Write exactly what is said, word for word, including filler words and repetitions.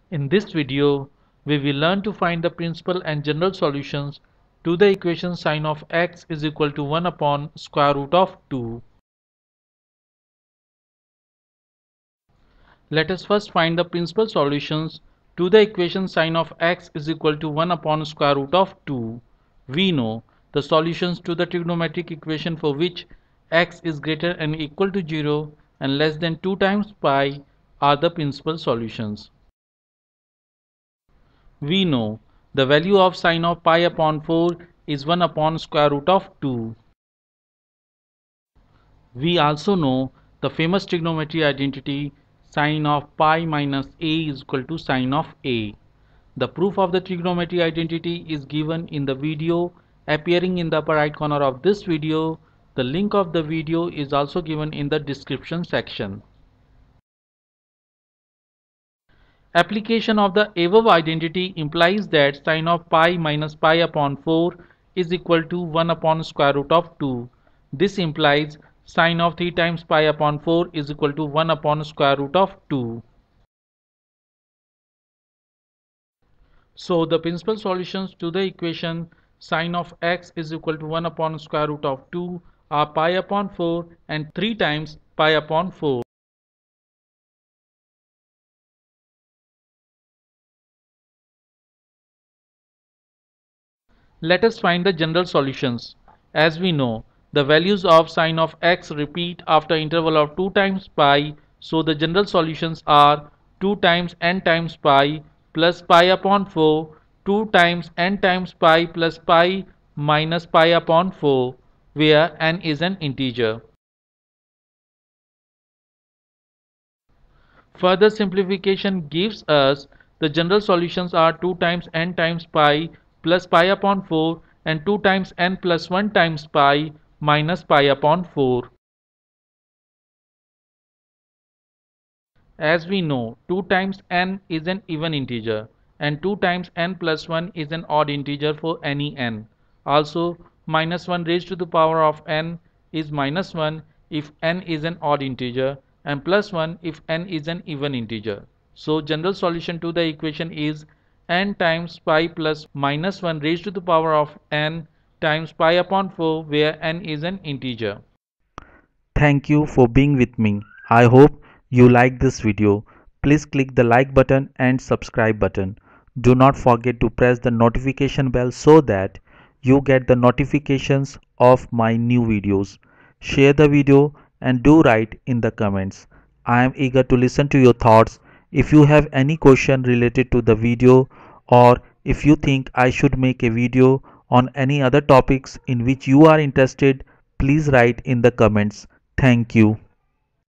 In this video, we will learn to find the principal and general solutions to the equation sin of x is equal to one upon square root of two. Let us first find the principal solutions to the equation sin of x is equal to one upon square root of two. We know the solutions to the trigonometric equation for which x is greater than or equal to zero and less than two times pi are the principal solutions. We know the value of sin of pi upon four is one upon square root of two. We also know the famous trigonometry identity sin of pi minus a is equal to sin of a. The proof of the trigonometry identity is given in the video appearing in the upper right corner of this video. The link of the video is also given in the description section. Application of the above identity implies that sin of pi minus pi upon four is equal to one upon square root of two. This implies sin of three times pi upon four is equal to one upon square root of two. So the principal solutions to the equation sin of x is equal to one upon square root of two are pi upon four and three times pi upon four. Let us find the general solutions. As we know, the values of sin of x repeat after interval of two times pi, so the general solutions are two times n times pi plus pi upon four, two times n times pi plus pi minus pi upon four, where n is an integer. Further simplification gives us the general solutions are two times n times pi plus pi upon four and two times n plus one times pi minus pi upon four. As we know, two times n is an even integer and two times n plus one is an odd integer for any n. Also, minus one raised to the power of n is minus one if n is an odd integer and plus one if n is an even integer. So, general solution to the equation is n times pi plus minus one raised to the power of n times pi upon four, where n is an integer. Thank you for being with me. I hope you like this video. Please click the like button and subscribe button. Do not forget to press the notification bell so that you get the notifications of my new videos. Share the video and do write in the comments. I am eager to listen to your thoughts. If you have any question related to the video, or if you think I should make a video on any other topics in which you are interested, please write in the comments. Thank you.